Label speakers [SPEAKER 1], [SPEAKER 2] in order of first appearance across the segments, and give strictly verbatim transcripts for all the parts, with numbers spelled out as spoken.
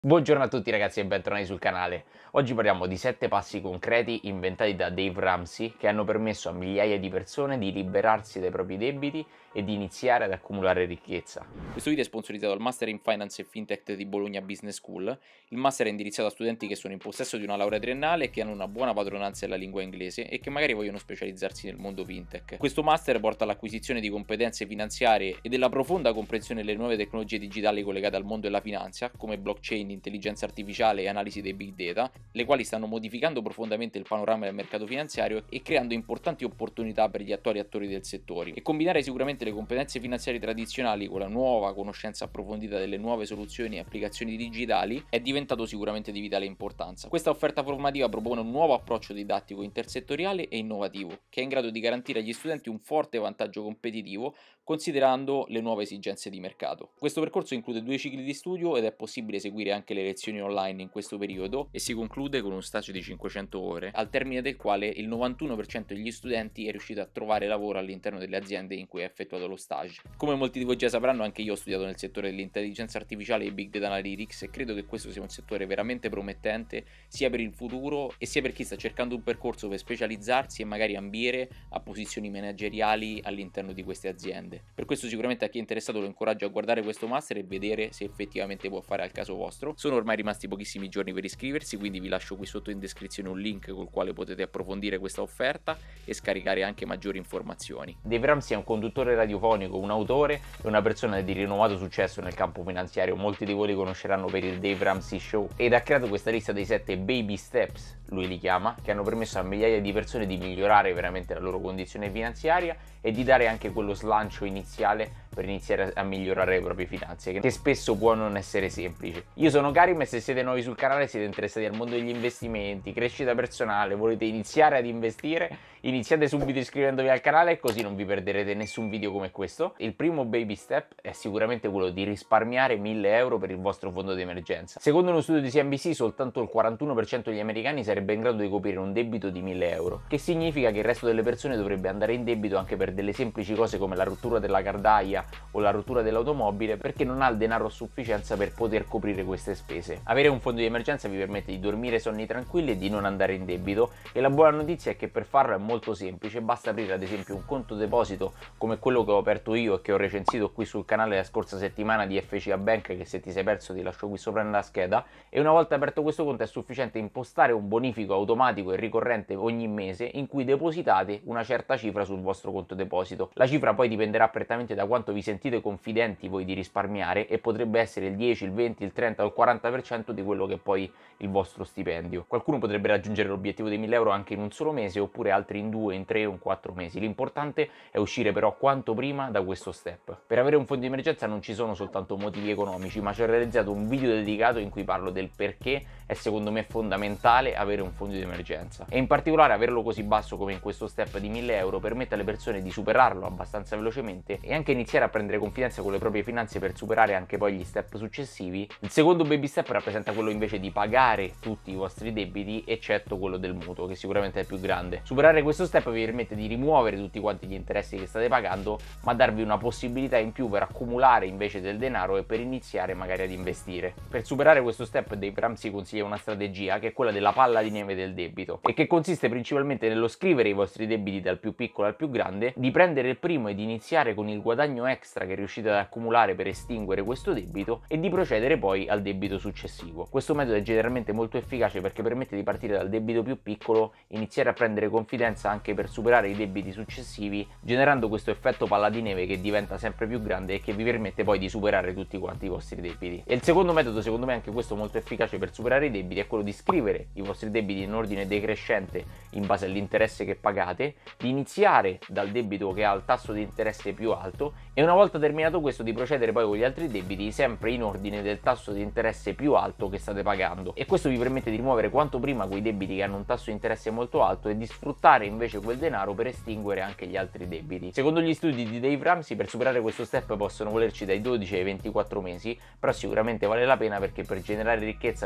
[SPEAKER 1] Buongiorno a tutti ragazzi e bentornati sul canale. Oggi parliamo di sette passi concreti inventati da Dave Ramsey che hanno permesso a migliaia di persone di liberarsi dai propri debiti e di iniziare ad accumulare ricchezza.
[SPEAKER 2] Questo video è sponsorizzato dal Master in Finance e Fintech di Bologna Business School. Il master è indirizzato a studenti che sono in possesso di una laurea triennale e che hanno una buona padronanza della lingua inglese e che magari vogliono specializzarsi nel mondo fintech. Questo master porta all'acquisizione di competenze finanziarie e della profonda comprensione delle nuove tecnologie digitali collegate al mondo della finanza, come blockchain, intelligenza artificiale e analisi dei big data, le quali stanno modificando profondamente il panorama del mercato finanziario e creando importanti opportunità per gli attuali attori del settore. E combinare sicuramente le competenze finanziarie tradizionali con la nuova conoscenza approfondita delle nuove soluzioni e applicazioni digitali è diventato sicuramente di vitale importanza. Questa offerta formativa propone un nuovo approccio didattico intersettoriale e innovativo, che è in grado di garantire agli studenti un forte vantaggio competitivo considerando le nuove esigenze di mercato. Questo percorso include due cicli di studio ed è possibile seguire anche le lezioni online in questo periodo e si conclude con uno stage di cinquecento ore, al termine del quale il novantuno per cento degli studenti è riuscito a trovare lavoro all'interno delle aziende in cui ha effettuato lo stage. Come molti di voi già sapranno, anche io ho studiato nel settore dell'intelligenza artificiale e big data analytics e credo che questo sia un settore veramente promettente sia per il futuro e sia per chi sta cercando un percorso per specializzarsi e magari ambire a posizioni manageriali all'interno di queste aziende. Per questo sicuramente a chi è interessato lo incoraggio a guardare questo master e vedere se effettivamente può fare al caso vostro. Sono ormai rimasti pochissimi giorni per iscriversi, quindi vi lascio qui sotto in descrizione un link col quale potete approfondire questa offerta e scaricare anche maggiori informazioni.
[SPEAKER 1] Dave Ramsey è un conduttore radiofonico, un autore e una persona di rinomato successo nel campo finanziario. Molti di voi li conosceranno per il Dave Ramsey Show ed ha creato questa lista dei sette baby steps, lui li chiama, che hanno permesso a migliaia di persone di migliorare veramente la loro condizione finanziaria e di dare anche quello slancio iniziale per iniziare a migliorare le proprie finanze, che spesso può non essere semplice. Io sono Karim e se siete nuovi sul canale, siete interessati al mondo degli investimenti, crescita personale, volete iniziare ad investire, iniziate subito iscrivendovi al canale così non vi perderete nessun video come questo. Il primo baby step è sicuramente quello di risparmiare mille euro per il vostro fondo di emergenza. Secondo uno studio di C N B C soltanto il quarantuno per cento degli americani sarebbe in grado di coprire un debito di mille euro, che significa che il resto delle persone dovrebbe andare in debito anche per delle semplici cose come la rottura della cardaia o la rottura dell'automobile, perché non ha il denaro a sufficienza per poter coprire queste spese. Avere un fondo di emergenza vi permette di dormire sonni tranquilli e di non andare in debito, e la buona notizia è che per farlo è molto semplice, basta aprire ad esempio un conto deposito come quello che ho aperto io e che ho recensito qui sul canale la scorsa settimana di F C A Bank, che se ti sei perso ti lascio qui sopra nella scheda, e una volta aperto questo conto è sufficiente impostare un bonifico automatico e ricorrente ogni mese in cui depositate una certa cifra sul vostro conto deposito. La cifra poi dipenderà prettamente da quanto vi sentite confidenti voi di risparmiare e potrebbe essere il dieci, il venti, il trenta o il quaranta per cento di quello che è poi il vostro stipendio. Qualcuno potrebbe raggiungere l'obiettivo dei mille euro anche in un solo mese, oppure altri in due, in tre o in quattro mesi. L'importante è uscire però quanto prima da questo step. Per avere un fondo di emergenza non ci sono soltanto motivi economici, ma ci ho realizzato un video dedicato in cui parlo del perché è secondo me fondamentale avere un fondo di emergenza, e in particolare averlo così basso come in questo step di mille euro permette alle persone di superarlo abbastanza velocemente e anche iniziare a prendere confidenza con le proprie finanze per superare anche poi gli step successivi. Il secondo baby step rappresenta quello invece di pagare tutti i vostri debiti eccetto quello del mutuo, che sicuramente è il più grande. Superare questo step vi permette di rimuovere tutti quanti gli interessi che state pagando, ma darvi una possibilità in più per accumulare invece del denaro e per iniziare magari ad investire. Per superare questo step Dave Ramsey consiglia una strategia che è quella della palla di neve del debito, e che consiste principalmente nello scrivere i vostri debiti dal più piccolo al più grande, di prendere il primo e di iniziare con il guadagno extra che riuscite ad accumulare per estinguere questo debito e di procedere poi al debito successivo. Questo metodo è generalmente molto efficace perché permette di partire dal debito più piccolo, iniziare a prendere confidenza anche per superare i debiti successivi, generando questo effetto palla di neve che diventa sempre più grande e che vi permette poi di superare tutti quanti i vostri debiti. E il secondo metodo, secondo me anche questo molto efficace per superare i debiti, è quello di scrivere i vostri debiti in ordine decrescente in base all'interesse che pagate, di iniziare dal debito che ha il tasso di interesse più alto e una volta terminato questo di procedere poi con gli altri debiti sempre in ordine del tasso di interesse più alto che state pagando, e questo vi permette di rimuovere quanto prima quei debiti che hanno un tasso di interesse molto alto e di sfruttare invece quel denaro per estinguere anche gli altri debiti. Secondo gli studi di Dave Ramsey, per superare questo step possono volerci dai dodici ai ventiquattro mesi, però sicuramente vale la pena perché per generare ricchezza bisogna sicuramente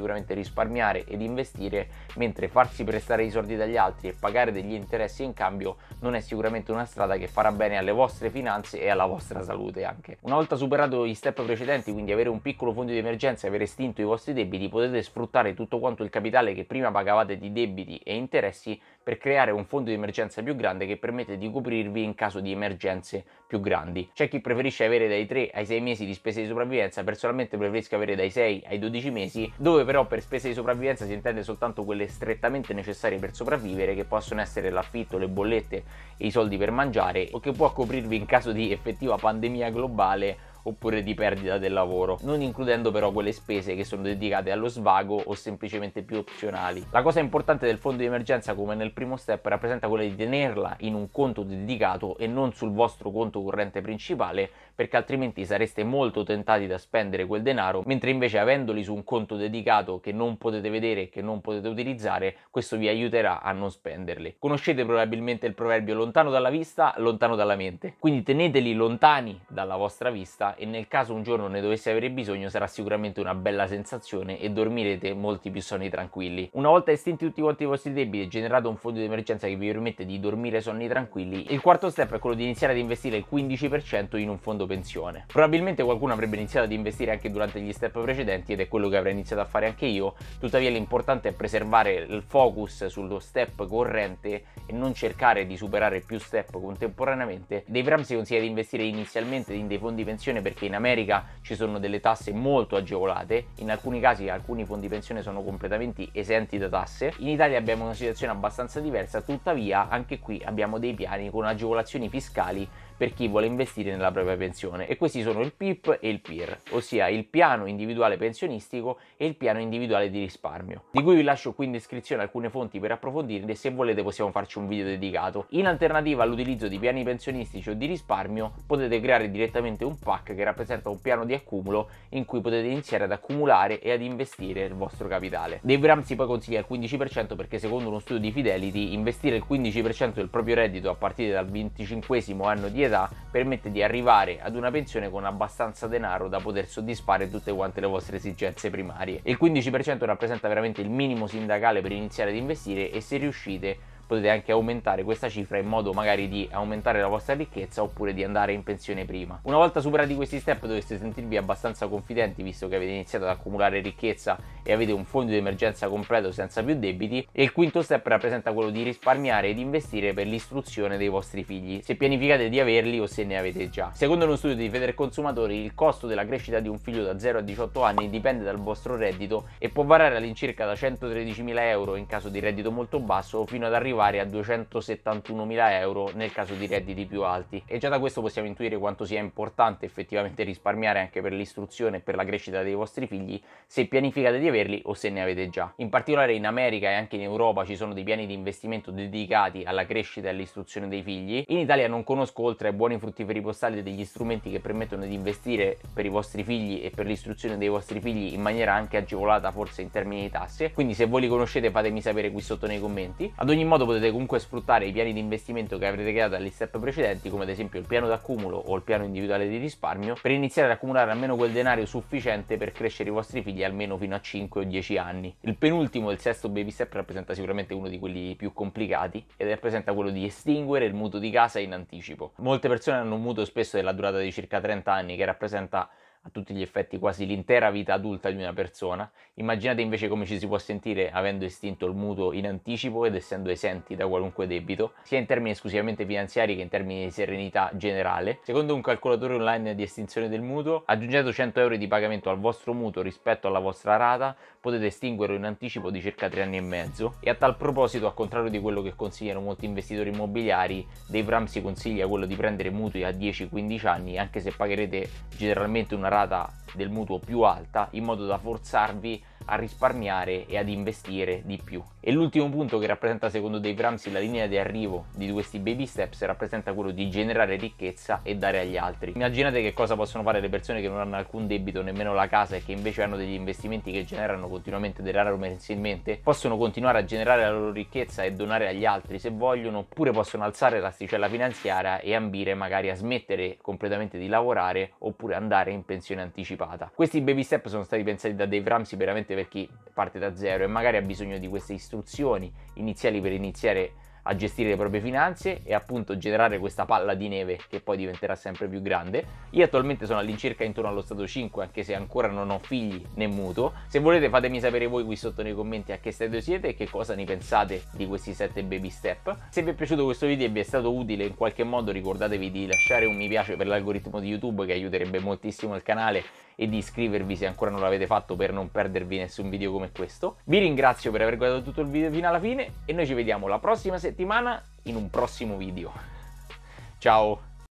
[SPEAKER 1] sicuramente risparmiare ed investire, mentre farsi prestare i soldi dagli altri e pagare degli interessi in cambio non è sicuramente una strada che farà bene alle vostre finanze e alla vostra salute anche. Una volta superato gli step precedenti, quindi avere un piccolo fondo di emergenza e aver estinto i vostri debiti, potete sfruttare tutto quanto il capitale che prima pagavate di debiti e interessi per creare un fondo di emergenza più grande che permette di coprirvi in caso di emergenze più grandi. C'è chi preferisce avere dai tre ai sei mesi di spese di sopravvivenza, personalmente preferisco avere dai sei ai dodici mesi, dove però per spese di sopravvivenza si intende soltanto quelle strettamente necessarie per sopravvivere, che possono essere l'affitto, le bollette e i soldi per mangiare, o che può coprirvi in caso di effettiva pandemia globale oppure di perdita del lavoro, non includendo però quelle spese che sono dedicate allo svago o semplicemente più opzionali. La cosa importante del fondo di emergenza, come nel primo step, rappresenta quella di tenerla in un conto dedicato e non sul vostro conto corrente principale, perché altrimenti sareste molto tentati da spendere quel denaro, mentre invece avendoli su un conto dedicato che non potete vedere e che non potete utilizzare, questo vi aiuterà a non spenderli. Conoscete probabilmente il proverbio lontano dalla vista, lontano dalla mente, quindi teneteli lontani dalla vostra vista e nel caso un giorno ne dovesse avere bisogno sarà sicuramente una bella sensazione e dormirete molti più sonni tranquilli. Una volta estinti tutti quanti i vostri debiti e generato un fondo di emergenza che vi permette di dormire sonni tranquilli, il quarto step è quello di iniziare ad investire il quindici per cento in un fondo pensione. Probabilmente qualcuno avrebbe iniziato ad investire anche durante gli step precedenti ed è quello che avrei iniziato a fare anche io, tuttavia l'importante è preservare il focus sullo step corrente e non cercare di superare più step contemporaneamente. Dave Ramsey consiglia di investire inizialmente in dei fondi pensione perché in America ci sono delle tasse molto agevolate, in alcuni casi alcuni fondi pensione sono completamente esenti da tasse. In Italia abbiamo una situazione abbastanza diversa, tuttavia anche qui abbiamo dei piani con agevolazioni fiscali per chi vuole investire nella propria pensione, e questi sono il P I P e il P I R, ossia il piano individuale pensionistico e il piano individuale di risparmio, di cui vi lascio qui in descrizione alcune fonti per approfondirle e se volete possiamo farci un video dedicato. In alternativa all'utilizzo di piani pensionistici o di risparmio potete creare direttamente un P A C che rappresenta un piano di accumulo in cui potete iniziare ad accumulare e ad investire il vostro capitale. Dave Ramsey poi consiglia il quindici per cento perché secondo uno studio di Fidelity investire il quindici per cento del proprio reddito a partire dal venticinquesimo anno di età permette di arrivare ad una pensione con abbastanza denaro da poter soddisfare tutte quante le vostre esigenze primarie. Il quindici per cento rappresenta veramente il minimo sindacale per iniziare ad investire e se riuscite potete anche aumentare questa cifra in modo magari di aumentare la vostra ricchezza oppure di andare in pensione prima. Una volta superati questi step dovreste sentirvi abbastanza confidenti visto che avete iniziato ad accumulare ricchezza e avete un fondo di emergenza completo senza più debiti, e il quinto step rappresenta quello di risparmiare ed investire per l'istruzione dei vostri figli, se pianificate di averli o se ne avete già. Secondo uno studio di Federconsumatori il costo della crescita di un figlio da zero a diciotto anni dipende dal vostro reddito e può variare all'incirca da centotredicimila euro in caso di reddito molto basso fino ad arrivare a duecentosettantunomila euro nel caso di redditi più alti, e già da questo possiamo intuire quanto sia importante effettivamente risparmiare anche per l'istruzione e per la crescita dei vostri figli, se pianificate di averli o se ne avete già. In particolare in America e anche in Europa ci sono dei piani di investimento dedicati alla crescita e all'istruzione dei figli. In Italia non conosco, oltre ai buoni fruttiferi postali, degli strumenti che permettono di investire per i vostri figli e per l'istruzione dei vostri figli in maniera anche agevolata, forse in termini di tasse, quindi se voi li conoscete fatemi sapere qui sotto nei commenti. Ad ogni modo potete comunque sfruttare i piani di investimento che avrete creato agli step precedenti, come ad esempio il piano d'accumulo o il piano individuale di risparmio, per iniziare ad accumulare almeno quel denaro sufficiente per crescere i vostri figli almeno fino a cinque o dieci anni. Il penultimo, il sesto baby step, rappresenta sicuramente uno di quelli più complicati ed rappresenta quello di estinguere il mutuo di casa in anticipo. Molte persone hanno un mutuo spesso della durata di circa trenta anni, che rappresenta a tutti gli effetti quasi l'intera vita adulta di una persona. Immaginate invece come ci si può sentire avendo estinto il mutuo in anticipo ed essendo esenti da qualunque debito, sia in termini esclusivamente finanziari che in termini di serenità generale. Secondo un calcolatore online di estinzione del mutuo, aggiungendo cento euro di pagamento al vostro mutuo rispetto alla vostra rata, potete estinguerlo in anticipo di circa tre anni e mezzo. E a tal proposito, al contrario di quello che consigliano molti investitori immobiliari, Dave Ramsey consiglia quello di prendere mutui a dieci quindici anni, anche se pagherete generalmente una rata del mutuo più alta, in modo da forzarvi a risparmiare e ad investire di più. E l'ultimo punto, che rappresenta secondo Dave Ramsey la linea di arrivo di questi baby steps, rappresenta quello di generare ricchezza e dare agli altri. Immaginate che cosa possono fare le persone che non hanno alcun debito, nemmeno la casa, e che invece hanno degli investimenti che generano continuamente denaro mensilmente. Possono continuare a generare la loro ricchezza e donare agli altri se vogliono, oppure possono alzare l'asticella finanziaria e ambire magari a smettere completamente di lavorare oppure andare in pensione anticipata. Questi baby step sono stati pensati da Dave Ramsey veramente virgolette, per chi parte da zero e magari ha bisogno di queste istruzioni iniziali per iniziare a gestire le proprie finanze e appunto generare questa palla di neve che poi diventerà sempre più grande. Io attualmente sono all'incirca intorno allo stato cinque, anche se ancora non ho figli né mutuo. Se volete fatemi sapere voi qui sotto nei commenti a che stadio siete e che cosa ne pensate di questi sette baby step. Se vi è piaciuto questo video e vi è stato utile in qualche modo, ricordatevi di lasciare un mi piace per l'algoritmo di YouTube, che aiuterebbe moltissimo il canale, e di iscrivervi se ancora non l'avete fatto per non perdervi nessun video come questo. Vi ringrazio per aver guardato tutto il video fino alla fine e noi ci vediamo la prossima settimana in un prossimo video. Ciao!